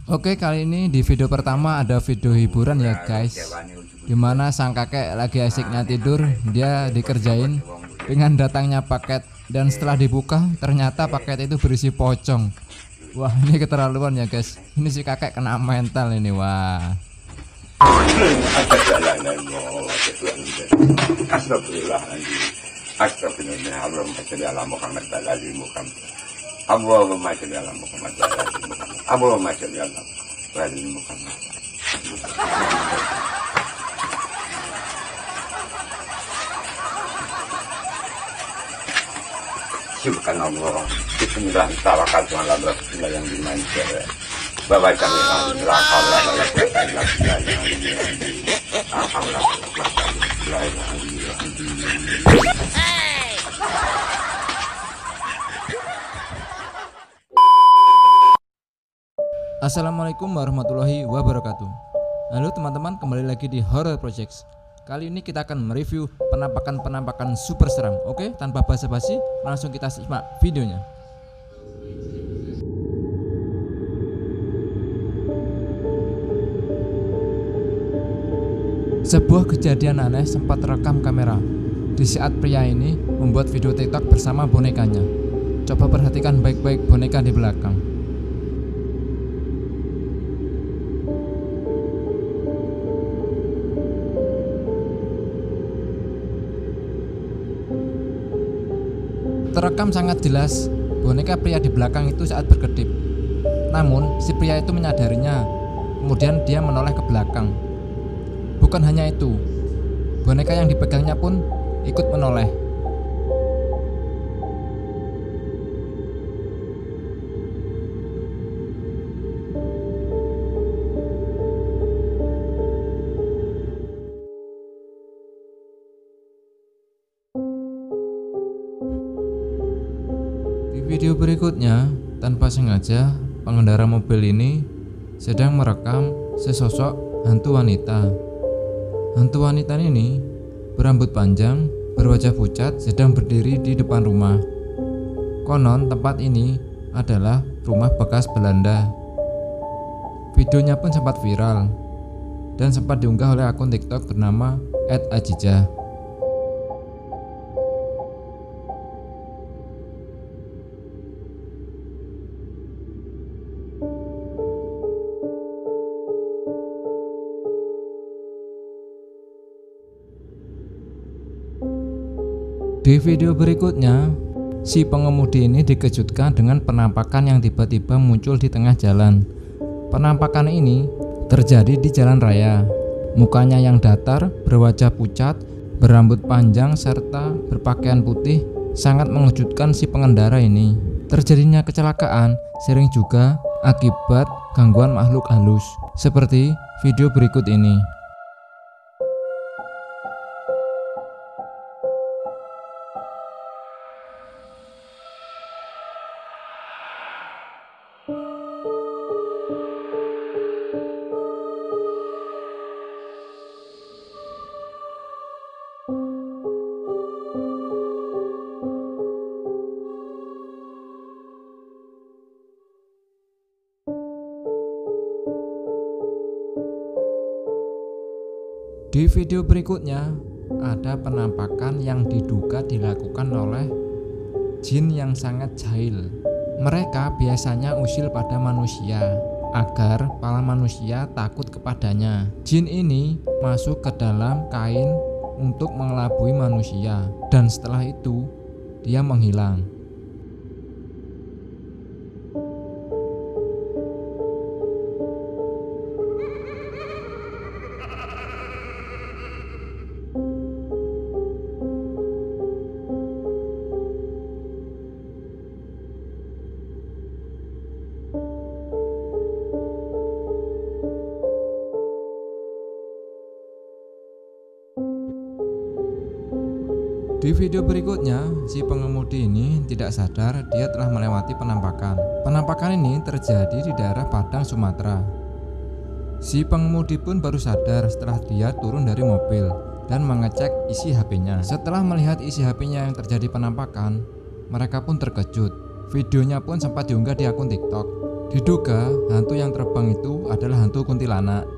Oke, kali ini di video pertama ada video hiburan ya guys, dimana sang kakek lagi asiknya tidur, dia dikerjain dengan datangnya paket, dan setelah dibuka ternyata paket itu berisi pocong. Wah, ini keterlaluan ya guys, ini si kakek kena mental ini. Wah, Allahumma sholli ala Muhammad wa ala ali Muhammad. Allahumma sholli ala wa ala ali Muhammad. Subhanallah. Bismillah, tawakkaltu ala Rasulillah yang dimanjur. Bawa kami la haula wala quwwata illa billah. La haula wala quwwata illa billah. Assalamualaikum warahmatullahi wabarakatuh. Halo teman-teman, kembali lagi di Horror Projects. Kali ini kita akan mereview penampakan super seram. Oke, tanpa basa-basi, langsung kita simak videonya. Sebuah kejadian aneh sempat terekam kamera di saat pria ini membuat video TikTok bersama bonekanya. Coba perhatikan baik-baik boneka di belakang. Terekam sangat jelas boneka pria di belakang itu saat berkedip. Namun si pria itu menyadarinya, kemudian dia menoleh ke belakang. Bukan hanya itu, boneka yang dipegangnya pun ikut menoleh. Di video berikutnya, tanpa sengaja, pengendara mobil ini sedang merekam sesosok hantu wanita. Hantu wanita ini berambut panjang, berwajah pucat, sedang berdiri di depan rumah. Konon tempat ini adalah rumah bekas Belanda. Videonya pun sempat viral dan sempat diunggah oleh akun TikTok bernama @ajijah. Di video berikutnya, si pengemudi ini dikejutkan dengan penampakan yang tiba-tiba muncul di tengah jalan. Penampakan ini terjadi di jalan raya. Mukanya yang datar, berwajah pucat, berambut panjang, serta berpakaian putih sangat mengejutkan si pengendara ini. Terjadinya kecelakaan sering juga akibat gangguan makhluk halus, seperti video berikut ini. Di video berikutnya ada penampakan yang diduga dilakukan oleh jin yang sangat jahil. Mereka biasanya usil pada manusia agar para manusia takut kepadanya. Jin ini masuk ke dalam kain untuk mengelabui manusia, dan setelah itu dia menghilang. Di video berikutnya, si pengemudi ini tidak sadar dia telah melewati penampakan. Penampakan ini terjadi di daerah Padang, Sumatera. Si pengemudi pun baru sadar setelah dia turun dari mobil dan mengecek isi HP-nya. Setelah melihat isi HP-nya yang terjadi penampakan, mereka pun terkejut. Videonya pun sempat diunggah di akun TikTok. Diduga hantu yang terbang itu adalah hantu kuntilanak.